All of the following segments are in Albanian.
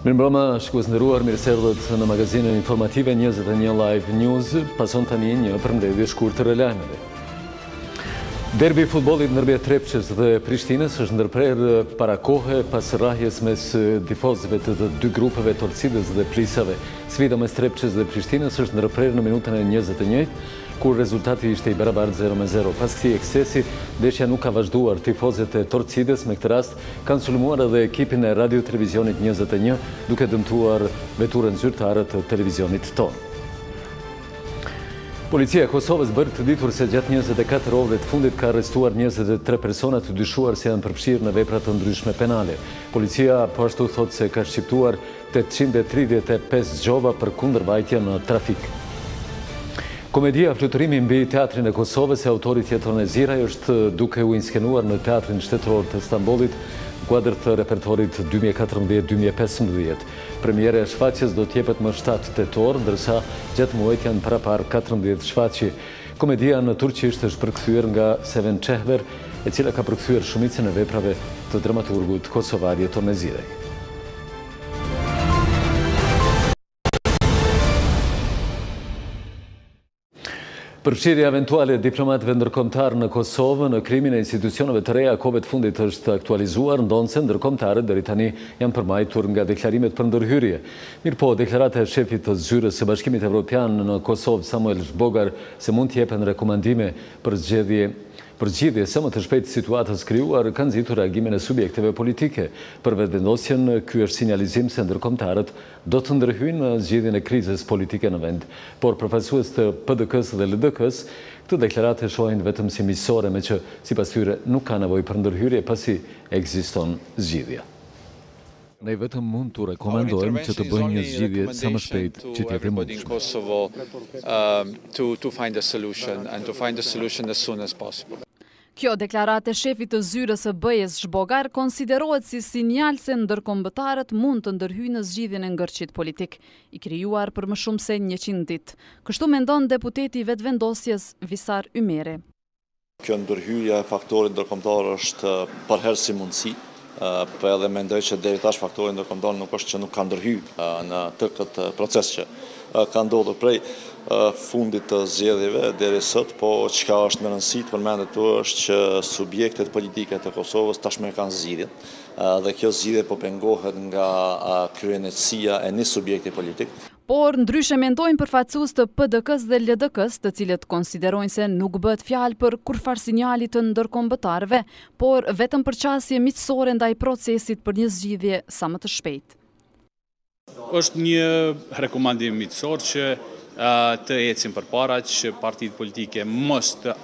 Mirëmbrëma, shikues nderuar, mirëserdhët në magazinën informative 21 Live News. Pason tani një përmbledhje e shkurtër e lajmeve. Derbi i futbollit ndërmjet Trepçës dhe Prishtinës është ndërprerë para kohe pas rrahjes mes tifozëve të dy grupeve Torcidës dhe Plisave. Sfida mes Trepçës dhe Prishtinës është ndërprerë në minutën e 21, kur rezultati ishte i barabartë 0-0. Pas këtij ekscesi, ndeshja nuk ka vazhduar. Tifozët e Torcidës me këtë rast kanë sulmuar edhe ekipin e Radio Televizionit 21, duke dëmtuar veturën zyrtare të televizionit tonë. Policia e Kosovës bërë të ditur se gjatë 24 orëve të fundit ka arrestuar 23 persona të dyshuar se janë përfshirë në vepra të ndryshme penale. Policia po ashtu thotë se ka shqiptuar 835 zgjova për kundërvajtje në trafik. Komedia Fluturimi mbi teatrin e Kosovës e autorit Jetone Ziraj është duke u inskenuar në teatrin shtetëror të Stambollit, kuadër të repertorit 2014-2015. Premiera e shfaqjes do t'jepet më 7 tetor, ndërsa gjatë muajit janë parapar 14 shfaqje. Komedia në turqisht është përkthyer nga Seven Çehver, e cila ka përkthyer shumicën e veprave të dramaturgut kosovar Jetone Ziraj. Përfshirja eventuale e diplomatëve ndërkombëtar në Kosovë në krimin e institucioneve të reja kohëve të fundit është aktualizuar, ndonse ndërkombëtarët deri tani janë përmbajtur nga deklarimet për ndërhyrje. Mirëpo, deklarata e shefit të zyrës së Bashkimit Evropian në Kosovë, Samuel Zhbogar, se mund të jepen rekomandime për zgjidhje sa më të shpejtë situatës krijuar, kanë nxitur reagimin e subjekteve politike. Për vetëvendosjen, ky është sinjalizim se ndërkombëtarët do të ndërhyjnë në zgjidhjen e krizës politike në vend. Por përfaqësues të PDK-s dhe LDK-s këtë deklaratë shohin vetëm si miqësore, me që sipas tyre nuk ka nevojë për ndërhyrje pasi ekziston zgjidhja. Ne vetëm mund të rekomandojmë që të bëjnë një zgjidhje sa më shpejt që të jetë mundshme. Kjo deklaratë e shefit të zyrës së BE-s Zhbogar konsiderohet si sinjal se ndërkombëtarët mund të ndërhyjnë në zgjidhjen e ngërçit politik, i krijuar për më shumë se 100 ditë. Kështu mendon deputeti i vetëvendosjes Visar Ymeri. Kjo ndërhyrje e faktorit ndërkombëtar është përherësi mundësi, po edhe mendoj që deri tash faktori ndërkombëtar nuk është që nuk ka ndërhyrë në këtë proces që ka ndodhur prej fundit të zgjedhjeve deri sot, po çka është më rëndësi të përmendet këtu është që subjektet politike të Kosovës tashmë kanë zgjidhjen, dhe kjo zgjidhje po pengohet nga kryenësia e një subjekti politik. Por ndryshe mendojnë përfaqësues të PDK-s dhe LDK-s, të cilët konsiderojnë se nuk bëhet fjalë për kurfar sinjali të ndërkombëtarëve, por vetëm për qasje miqësore ndaj procesit për një zgjidhje sa më të shpejtë. Është një rekomandim miqësor që të ecim përpara, që partitë politike mos të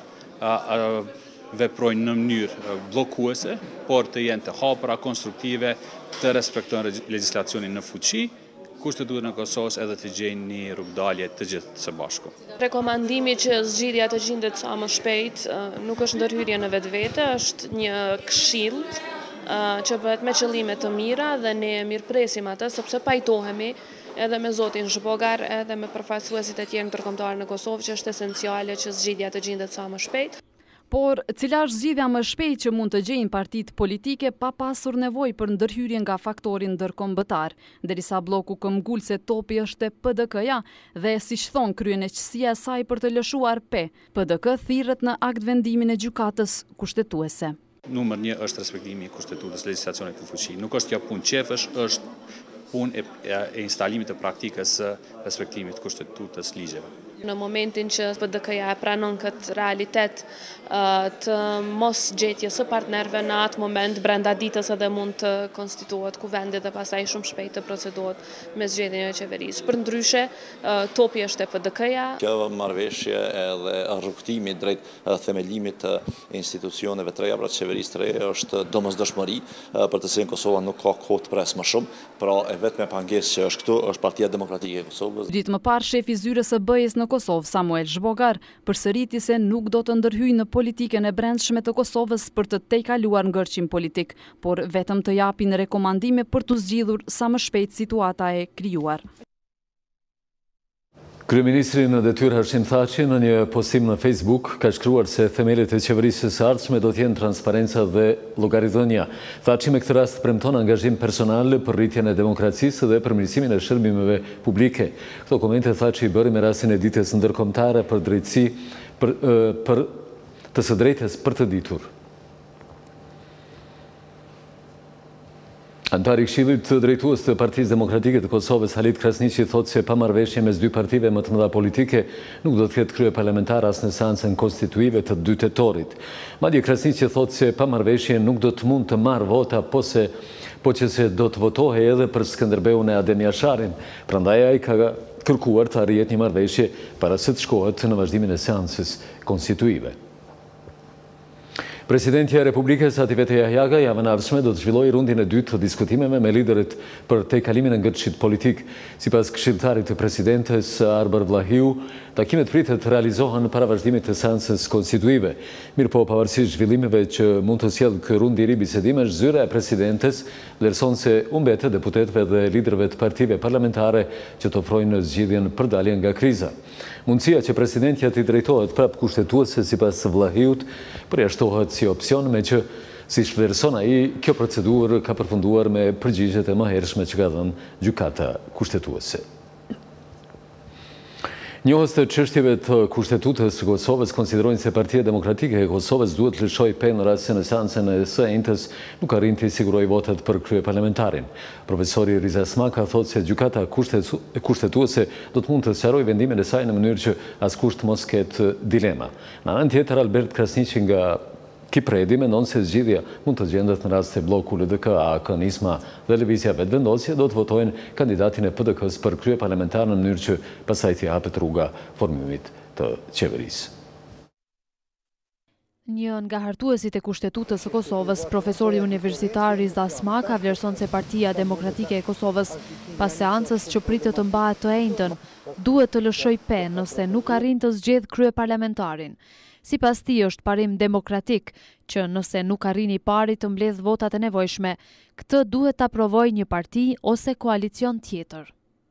veprojnë në mënyrë bllokuese, por të jenë të hapura, konstruktive, të respektojnë legjislacionin në fuqi, kushtetutë në Kosovës edhe të gjejnë një rrugdalje të gjithë së bashku. Rekomandimi që zgjidhja të gjendet sa më shpejt nuk është ndërhyrje në vetvete, është një këshill që bëhet me qëllime të mira dhe ne mirëpresim atë sepse pajtohemi edhe me zotin Zhbogar edhe me përfaqësuesit e tjerë ndërkombëtar në Kosovë që është esenciale që zgjidhja të gjendet sa më shpejt. Por cila është zgjidhja më shpejt që mund të gjejnë partitë politike pa pasur nevojë për ndërhyrje nga faktori ndërkombëtar, derisa bloku këmbgulse topi është e PDK-ja dhe siç thon kryenëqësia e saj për të lëshuar PDK thirret në akt vendimin e gjykatës kushtetuese. Numër 1 është respektimi i kushtetutës, legjislacionit të fuqi. Nuk është kjo punë qefësh, është punë e instalimit të praktikës së respektimit të kushtetutës ligjeve. Në momentin që PDK-ja e pranon këtë realitet të mos gjetjes së partnerëve, në atë moment brenda ditës edhe mund të konstituohet kuvendi dhe pastaj shumë shpejt të procedohet me zgjedhjen e qeverisë. Përndryshe, topi është e PDK-ja. Kjo marrëveshje edhe rrugtimi drejt themelimit të institucioneve të reja, pra qeverisë të reja, është domosdoshmëri për të cilën Kosova nuk ka kohë të presë më shumë, pra e vetme pangesë që është këtu është Partia Demokratike e Kosovës. Ditë më parë shefi i zyrës së BE-s në Kosovë, Samuel Zhbogar, përsëriti se nuk do të ndërhyjë në politikën e brendshme të Kosovës për të tejkaluar ngërçin politik, por vetëm të japin rekomandime për të zgjidhur sa më shpejt situata e krijuar. Kryeministri në detyrë Hashim Thaçi në një postim në Facebook ka shkruar se themelet e qeverisë së ardhshme do të jenë transparenca dhe llogaridhënia. Thaçi me këtë rast premton angazhim personal për rritjen e demokracisë dhe përmirësimin e shërbimeve publike. Këto komente Thaçi i bëri me rastin e ditës ndërkombëtare për drejtësi për të së drejtës për të ditur. Antari i Këshillit të drejtues të Partisë Demokratike të Kosovës, Halit Krasniqi, thotë se pamarrëveshje mes dy partive më të mëdha politike nuk do të ketë krye parlamentar as në seancën konstituive të 2 tetorit. Madje Krasniqi thotë se pamarrëveshje nuk do të mund të marrë vota, po që se do të votohej edhe për Skënderbeun e Adem Jasharin. Prandaj ai ka kërkuar të arrihet një marrëveshje para se të shkohet në vazhdimin e seancës konstituive. Presidentja e Republikës Ativete Jahjaga javën e ardhshme do të zhvillojë rundin e dytë të diskutimeve me liderët për tejkalimin e ngërçit politik. Sipas këshilltarit të presidentes Arber Vlahiu, takimet pritet të realizohen para vazhdimit të seancës konstituive. Mirëpo pavarësisht zhvillimeve që mund të sjellë ky rund i ri bisedimesh, zyra e presidentes vlerëson se u mbetet deputetëve dhe liderëve të partive parlamentare që të ofrojnë zgjidhjen për daljen nga kriza. Mundësia që presidentja t'i drejtohet prapë kushtetuese sipas Vlahiut përjashtohet si opsion, me që si shvlerëson ai, kjo procedurë ka përfunduar me përgjigjet e mëhershme që ka dhënë gjykata kushtetuese. Njohës të çështjeve të Kushtetutës së Kosovës konsiderojnë se Partia Demokratike e Kosovës duhet lëshoj pe në rast se në seancën e së njëjtës nuk arrin të sigurojë votat për kryeparlamentarin. Profesori Riza Smaka thotë se gjykata kushtetuese do të mund të sqarojë vendimin e saj në mënyrë që askush të mos ketë dilema. Në anën tjetër, Albert Krasniqi nga Kipredi mendon se zgjidhja mund të gjendet në rast se bloku LDK-a, AK-Nisma dhe Lëvizja Vetëvendosje do të votojnë kandidatin e PDK-s për kryeparlamentar në mënyrë që pastaj t'i hapet rruga formimit të qeverisë. Një nga hartuesit e Kushtetutës së Kosovës, profesori universitar Riza Smaka vlerëson se Partia Demokratike e Kosovës, pas seancës që pritet të mbahet të njëjtën, duhet të lëshojë pe nëse nuk arrin të zgjedhë kryeparlamentarin. Sipas tij është parim demokratik që nëse nuk arrin i pari të mbledh votat e nevojshme, këtë duhet ta provojë një parti ose koalicion tjetër.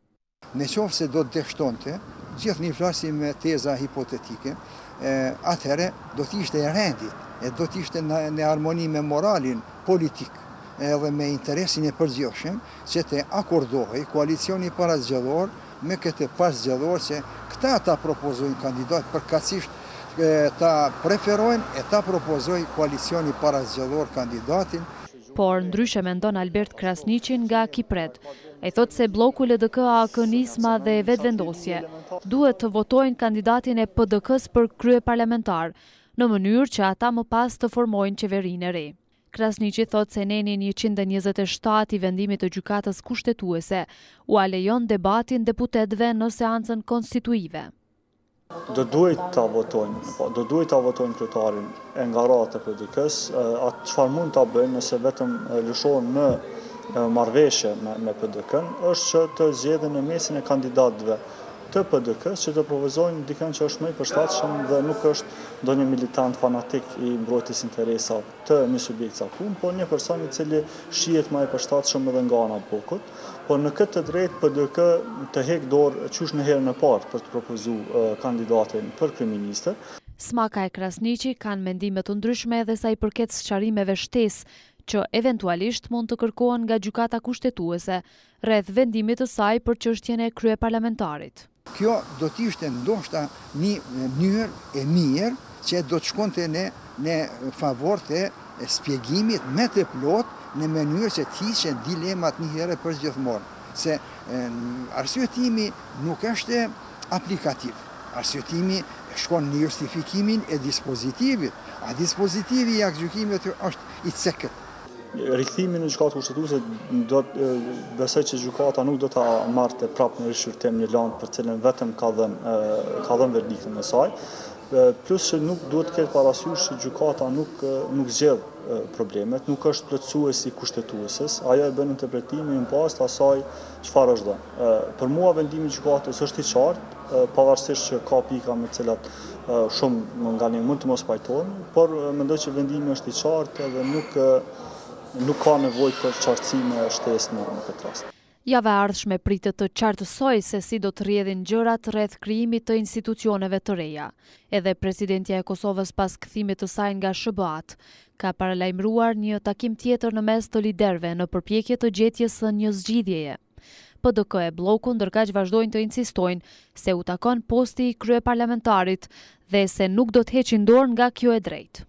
Në qoftë se do të dështonte, gjithë një flasim me teza hipotetike, atëherë do të ishte e rendit, do të ishte në harmoni me moralin politik edhe me interesin e përgjithshëm që të akordohej koalicioni parazgjedhor me këtë pasgjedhor që këta ta propozojnë kandidat përkatësisht ta preferojnë e ta propozoj koalicioni parazgjedhor kandidatin. Por ndryshe mendon Albert Krasniqi nga Kipred. Ai thotë se bloku LDK-a, AK-Nisma dhe Vetëvendosje duhet të votojnë kandidatin e PDK-s për kryeparlamentar, në mënyrë që ata më pas të formojnë qeverinë e re. Krasniqi thotë se nenin 127 i vendimit të gjykatës kushtetuese u alejon debatin deputetëve në seancën konstituive. Do duhet ta votojnë kryetarin e ngarat të PDK-s, atë çfarë mund ta bëjnë nëse vetëm lëshohen në marrëveshje me PDK-n, është që të zgjedhin në mesin e kandidatëve të PDK-s që të propozojnë dikën që është më i përshtatshëm dhe nuk është ndonjë militant fanatik i mbrojtjes interesave të një subjekti caktuar, por një person i cili shihet më i përshtatshëm edhe nga ana e bokut. Por në këtë drejt PDK të heq dorë qysh në herën e parë për të propozuar kandidatin për kryeministër. Smaka e Krasniqi kanë mendime të ndryshme edhe sa i përket sqarimeve shtesë që eventualisht mund të kërkohen nga gjykata kushtetuese rreth vendimit të saj për çështjen e kryeparlamentarit. Kjo do të ishte ndoshta një mënyrë e mirë që do të shkonte në favor të shpjegimit me të plot në mënyrë që të hiqen dilemat një herë për gjithmonë. Se arsyetimi nuk është aplikativ. Arsyetimi shkon në justifikimin e dispozitivit, a dispozitivi i aktgjykimit është i cekët. Rikthimi në gjykatë kushtetuese besoj që gjykata nuk do ta marrte prapë në rishqyrtim një land për cilën vetëm ka dhënë verdiktin e saj, plus që nuk duhet të ketë parasysh që gjykata nuk zgjedh problemet, nuk është plotësues i kushtetueses, ajo e bën interpretimin pas të asaj çfarë është dhënë. Për mua vendimi i gjykatës është i qartë, pavarësisht që ka pika me të cilat shumë nga ne mund të mos pajtohen, por mendoj që vendimi është i qartë dhe nuk ka nevojë për qartësime shtesë në këtë rast. Java e ardhshme pritet të qartësoj se si do të rrjedhin gjërat rreth krijimit të institucioneve të reja. Edhe presidentja e Kosovës pas kthimit të saj nga SBA-t ka paralajmëruar një takim tjetër në mes të liderëve në përpjekje të gjetjes së një zgjidhjeje. PDK e bloku ndërkaq vazhdojnë të insistojnë se u takon posti i kryeparlamentarit dhe se nuk do të heqin dorë nga kjo e drejtë.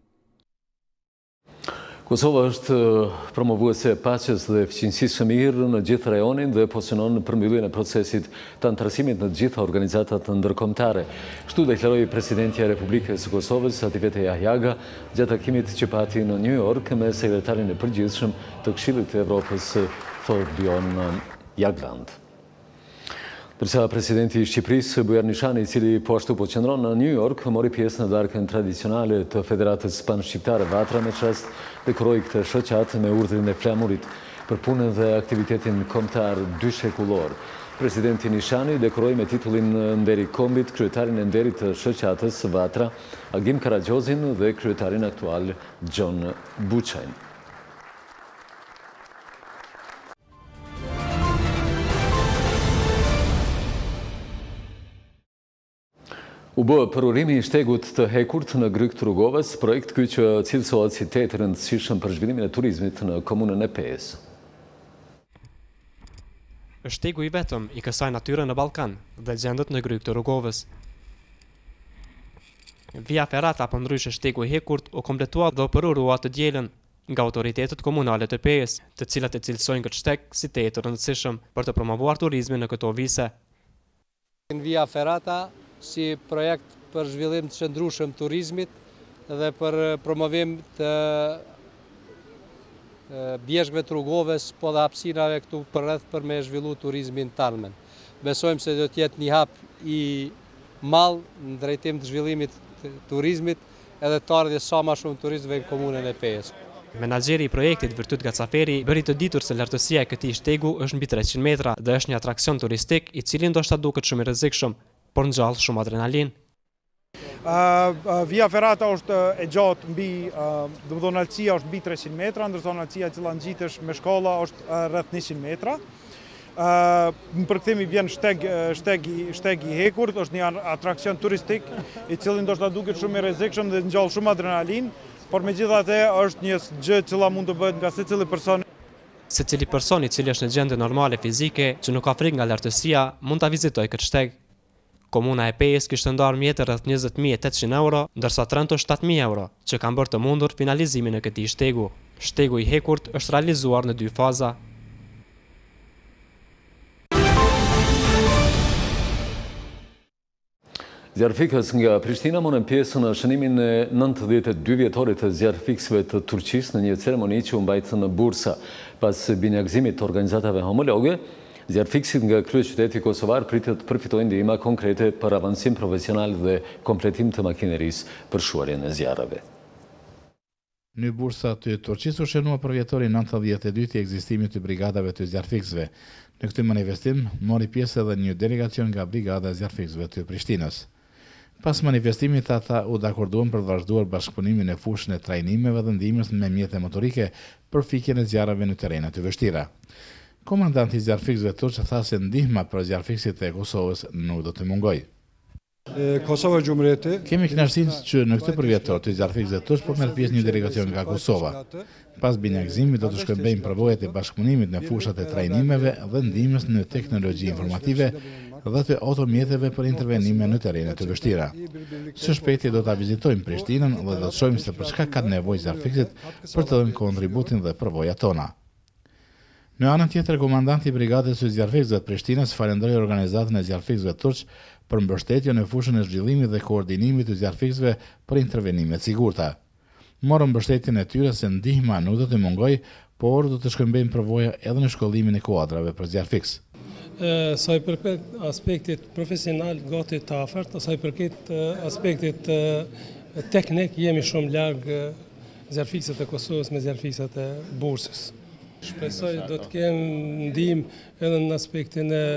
Kosova është promovuese e paqes dhe eficiencisë së mirë në gjithë rajonin dhe pozicionon përmbylljen e procesit të anëtarësimit në të gjitha organizatat ndërkombëtare. Kështu deklaroi presidentja e Republikës së Kosovës, Ativete Jahjaga, gjatë takimit që pati në New York me sekretarin e përgjithshëm të Këshillit të Evropës, Thorbjørn Jagland. Ndërsa presidenti i Shqipërisë, Bujar Nishani, i cili po ashtu po qëndron në New York, mori pjesë në darkën tradicionale të Federatës Pan-Shqiptare Vatra me çast dekoroi këtë shoqatë me urdhrin e flamurit për punën dhe aktivitetin kombëtar dyshekullor. Presidenti Nishani dekoroi me titullin Nderi i Kombit kryetarin e nderit të shoqatës Vatra, Agim Karagjozin dhe kryetarin aktual John Buçajn. U bë përurimi i shtegut të hekurt në Gryk të Rrugovës, projekt ky që cilësohet si tetë i rëndësishëm për zhvillimin e turizmit në komunën e Pejës. Është shtegu i vetëm i kësaj natyre në Ballkan dhe gjendet në Gryk të Rrugovës. Via Ferrata, apo ndryshe shtegu i hekurt, u kompletua dhe u përurua të dielën nga autoritetet komunale të Pejës, të cilat e cilësojnë këtë shteg si tetë i rëndësishëm për të promovuar turizmin në këto vise. Via Ferrata si projekt për zhvillim të qëndrueshëm turizmit dhe për promovim të bjeshkëve të Rrugovës, po dhe hapësirave këtu përreth për me zhvillu turizmin tarmen. Besojmë se do të jetë një hap i mall në drejtim të zhvillimit të turizmit edhe të ardhjes sa më shumë turistëve në komunën e Pejës. Menaxheri i projektit Virtut Gacaferi bëri të ditur se lartësia e këtij shtegu është mbi 300 metra dhe është një atraksion turistik i cili ndoshta duket shumë i rrezikshëm, por ngjall shumë adrenalin. Via Ferrata është e gjatë mbi, domethënë altësia është mbi 300 metra, ndërsa altësia e cila ngjitesh me shkolla është rreth 100 metra. Në përkthim i vjen shteg i hekurt, është një atraksion turistik i cili ndoshta duket shumë i rrezikshëm dhe ngjall shumë adrenalin, por megjithatë është një gjë që mund të bëhet nga secili person. Secili person i cili është në gjendje normale fizike, që nuk ka frikë nga lartësia, mund ta vizitojë këtë shteg. Komuna e Pejës kishte ndarë mjete rreth 20.800 euro, ndërsa Trento 7.000 euro, që kanë bërë të mundur finalizimin e këtij shtegu. Shtegu i hekurt është realizuar në 2 faza. Zjarfikës nga Prishtina morën pjesë në shënimin e 92 vjetorit të zjarfiksëve të Turqisë në një ceremoni që u mbajt në Bursa. Pas binjakëzimit të organizatave homologe, zjarfikësit nga kryeqyteti kosovar pritet të përfitojnë ndihma konkrete për avancim profesional dhe kompletim të makinerisë për shuarjen e zjarreve. Në Bursa të Turqisë u shënua për vjetorin 92 i ekzistimit të brigadave të zjarfikësve. Në këtë manifestim mori pjesë edhe një delegacion nga brigada e zjarfikësve të Prishtinës. Pas manifestimit ata u dakorduan për të vazhduar bashkëpunimin e fushën e trajnimeve dhe ndihmës me mjete motorike për fikjen e zjarreve në terrene të vështira. Komandanti i zjarfikësve turq tha se ndihma për zjarfikësit e Kosovës nuk do të mungojë. Kemi kënaqësinë që në këtë përvjetor të zjarfikësve turq po merr pjesë një delegacion nga Kosova. Pas binjakëzimit do të shkëmbejmë përvojat e bashkëpunimit në fushat e trajnimeve dhe ndihmës në teknologji informative dhe të automjeteve për intervenime në terrene të vështira. Së shpejti do ta vizitojmë Prishtinën dhe do të shohim se për çka kanë nevojë zjarfikësit për të dhënë kontributin dhe përvojat tona. Në anën tjetër, komandanti i brigadës së zjarfikësve të Prishtinës falenderoi organizatën e zjarfikësve turq për mbështetjen në fushën e zhvillimit dhe koordinimit të zjarfikësve për intervenime të sigurta. Morën mbështetjen e tyre se ndihma nuk do të mungojë, por do të shkëmbejmë përvoja edhe në shkollimin e kuadrave për zjarfikës. Sa i përket aspektit profesional gati të afërt, sa i përket aspektit teknik, jemi shumë larg zjarfikësat e Kosovës me zjarfikësat e Bursës. Shpresoj do të kemë ndihmë edhe në aspektin e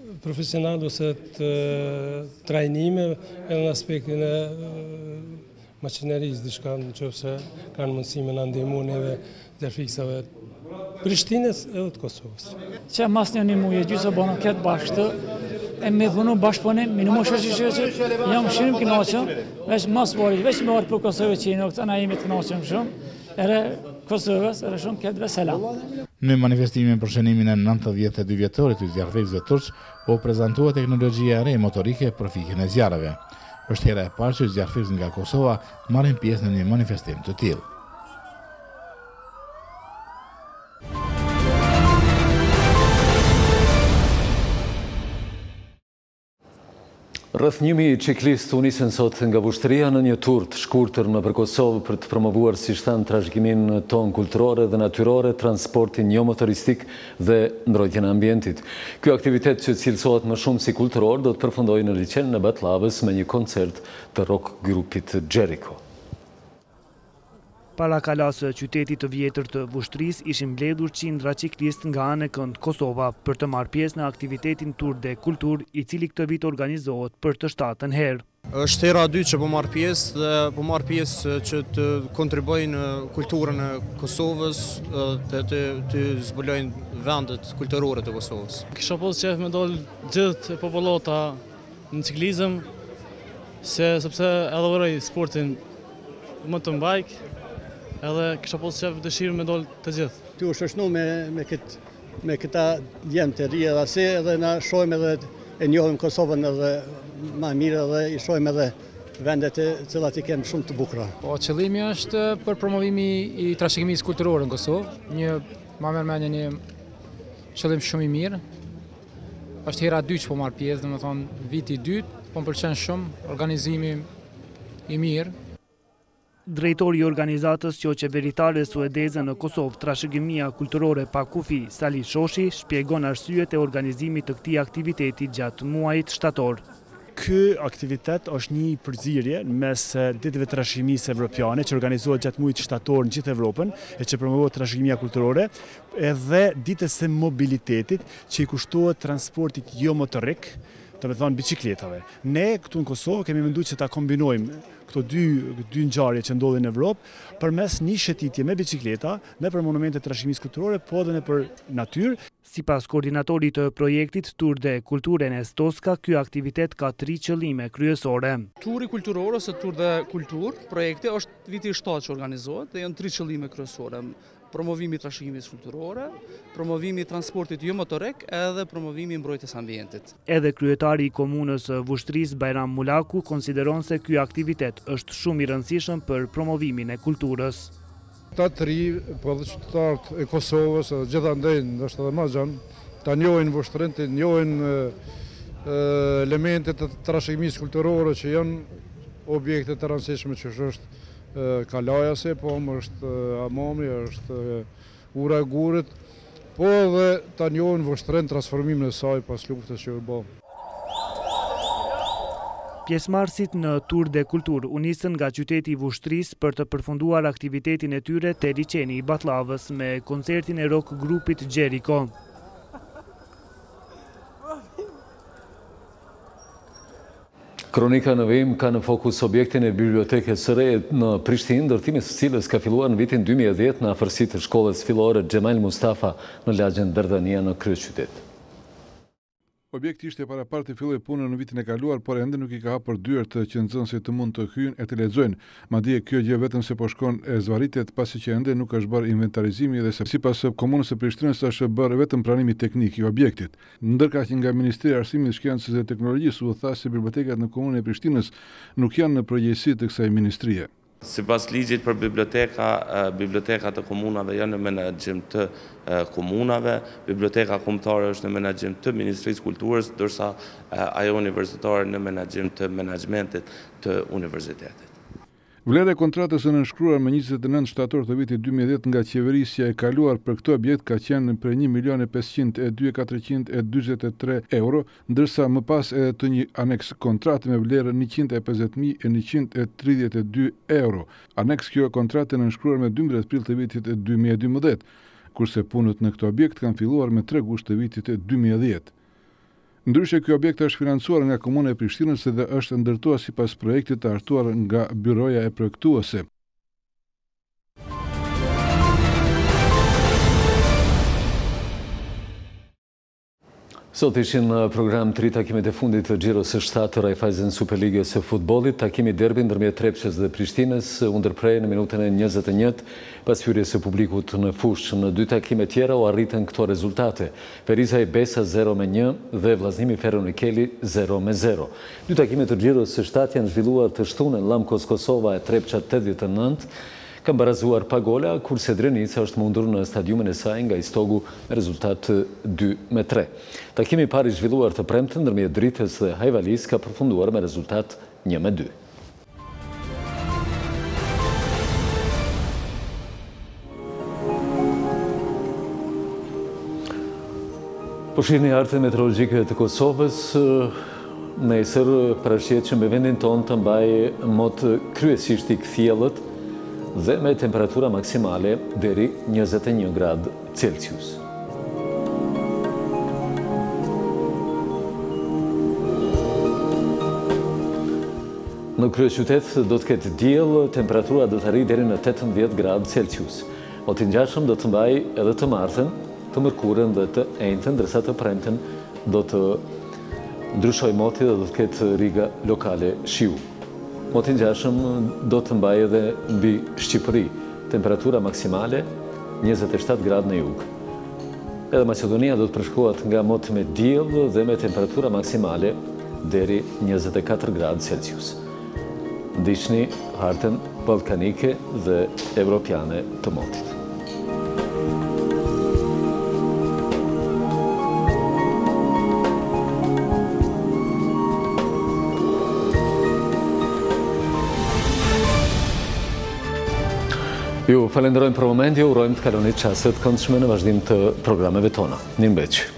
profesional ose të trajnimeve, edhe në aspektin e maqinerisë, diçka në qoftë kanë mundësi me na ndihmuar edhe zjarfiksave Prishtinës edhe të Kosovës. Që mas një muje gjysë bëna këtë bashkë e me punu bashkëpunim, minimo që jam shumë kënaqur, veç mas bori, veç me orë për Kosovë që në këtë na jemi të kënaqur shumë, edhe Kosovës, edhe shumë këtë vesela. Në manifestimin për shënimin e 92 vjetorit të zjarfikësve turq, u prezantua teknologjia e re motorike për fikjen e zjarreve. Është hera e parë që zjarfikës nga Kosova marrin pjesë në një manifestim të tillë. Rreth 1000 ciklistë u nisën sot nga Vushtrria në një tur të shkurtër nëpër Kosovë për të promovuar si shtan trashëgiminë tonë kulturore dhe natyrore, transportin jo motoristik dhe mbrojtjen e ambientit. Ky aktivitet që cilësohet më shumë si kulturor do të përfundojë në liçenin e Batllavës me një koncert të rock grupit Jericho. Para kalasë qytetit të vjetër të Vushtrisë ishin mbledhur qindra ciklistë nga anë e kënd Kosova për të marrë pjesë në aktivitetin Tur de Kultur, i cili këtë vit organizohet për të 7-ën herë. Është hera e dytë që po marr pjesë dhe po marr pjesë që të kontribuoj në kulturën e Kosovës dhe të zbulojnë vendet kulturore të Kosovës. Kisha pas qef me dal gjithë popullata në ciklizëm, sepse edhe uroj sportin më të mbajk, edhe kisha pas qef dëshirë me dal të gjithë. Tu shoqënu me këta djemë të ri edhe se edhe na shohim edhe e njohim Kosovën edhe më mirë edhe i shohim edhe vendet e cilat i kemë shumë të bukura. Po qëllimi është për promovimi i trashëgimisë kulturore në Kosovë, ma merr një qëllim shumë i mirë. Është hera e dytë që po marr pjesë, domethënë viti i dytë, po më pëlqen shumë organizimi i mirë. Drejtori i organizatës qeveritare suedeze në Kosovë, trashëgimia kulturore pa kufi, Sali Shoshi, shpjegon arsyet e organizimit të këtij aktiviteti gjatë muajit shtator. Ky aktivitet është një përzierje mes ditëve trashëgimisë evropiane që organizohet gjatë muajit shtator në gjithë Evropën e që promovohet trashëgimia kulturore, edhe ditës së mobilitetit që i kushtohet transportit jo motorik, të me thonë bicikletave. Ne këtu në Kosovë kemi menduar që ta kombinojmë këto dy ngjarje që ndodhin në Evropë përmes një shëtitje me bicikleta, ne për monumente trashëgimisë kulturore, po edhe ne për natyrë. Sipas koordinatorit të projektit Tur de Kulture Enes Toska, ky aktivitet ka 3 qëllime kryesore. Turi kulturor ose Tur de Kultur, projekti është viti i 7 që organizohet dhe janë 3 qëllime kryesore. Promovimi i trashëgimisë kulturore, promovimi i transportit jo motorik edhe promovimi i mbrojtjes ambientit. Edhe kryetari i komunës Vushtrisë Bajram Mulaku konsideron se ky aktivitet është shumë i rëndësishëm për promovimin e kulturës. Ta të ri, po dhe qytetarët e Kosovës, gjithandej, ndoshta edhe më gjanë, ta njohin Vushtrinë, të njohin elementet të trashëgimisë kulturore që janë objekte të rëndësishme që është kalaja se, po më është hamami, është ura e gurit, po edhe ta njohin Vushtrinë transformimin e saj pas luftës që u bë. Pjesëmarrësit në Tur de Kultur u nisën nga qyteti i Vushtrisë për të përfunduar aktivitetin e tyre te liçeni i Batllavës me koncertin e rock grupit Jericho. Kronika në vim ka në fokus objektin e bibliotekës së re në Prishtinë, ndërtimi së cilës ka filluar në vitin 2010 në afërsi të shkollës fillore Xhemal Mustafa në lagjen Dardania në kryeqytet. Objekti ishte para parë të filloj punën në vitin e kaluar, por ende nuk i ka hapur dyert që nxënësit të mund të hyjnë e të lexojnë. Madje kjo gjë vetëm se po shkon e zvarritet pasi që ende nuk është bërë inventarizimi dhe sipas komunës së Prishtinës është bërë vetëm pranimi teknik i objektit. Ndërkaq nga Ministri i Arsimit, Shkencës dhe Teknologjisë u tha se bibliotekat në komunën e Prishtinës nuk janë në përgjegjësi të kësaj ministrie. Sipas ligjit për bibliotekat të komunave janë në menaxhim të komunave, biblioteka kombëtare është në menaxhim të Ministrisë Kulturës, ndërsa ajo universitare në menaxhim të menaxhmentit të universitetit. Vlera e kontratës së nënshkruar me 29 shtator të vitit 2010 nga qeverisja e kaluar për këtë objekt ka qenë për 1.502.443 euro, ndërsa më pas edhe të një aneks kontratë me vlerë 150.132 euro. Aneks kjo kontratë nënshkruar me 12 prill të vitit 2012, kurse punët në këtë objekt kanë filluar me 3 gusht të vitit 2010. Ndryshe, ky objekt është financuar nga Komuna e Prishtinës dhe është ndërtuar sipas projektit të hartuar nga Byroja e Projektuese. Sot ishin në program 3 takimet e fundit të Xhiros së 7 të Raiffeisen Superligës së futbollit. Takimi derbi ndërmjet Trepçës dhe Prishtinës u ndërprej në minutën e 21 pas hyrjes së publikut në fushë. Në 2 takime tjera u arritën këto rezultate: Periza i Besa 0-1 dhe Vllaznimi Ferro Nikeli 0-0. 2 takimet të Xhiros së 7 janë zhvilluar të shtunën. Lamkos Kosova e Trepça 89 kam barazuar pa gola, kurse Drenica është mundur në stadiumin e saj nga Istogu me rezultat 2-3. Takimi i parë i zhvilluar të premten ndërmjet Dritës dhe Hajvalis ka përfunduar me rezultat 1-2. Po shihni artën meteorologjike të Kosovës, nesër parashihet që me vendin tonë të mbajë mot kryesisht i kthjellët dhe me temperatura maksimale deri 21 gradë Celsius. Në kryeqytet do të ketë diell, temperatura do të arrijë deri në 18 gradë Celsius. Moti ngjashëm do të mbajë edhe të martën, të mërkurën dhe të enjtën, ndërsa të premten do të ndryshojë moti dhe do të ketë riga lokale shiu. Moti ngjashëm do të mbajë edhe mbi Shqipëri, temperatura maksimale 27 gradë në jug. Edhe Maqedonia do të përshkruhet nga mot me diell dhe me temperatura maksimale deri 24 gradë Celsius. Ndiqni hartën ballkanike dhe evropiane të motit. Ju falenderojmë për momentin, urojmë të kaloni çastet këndshme në vazhdim të programeve tona. Mirëmbëngjes.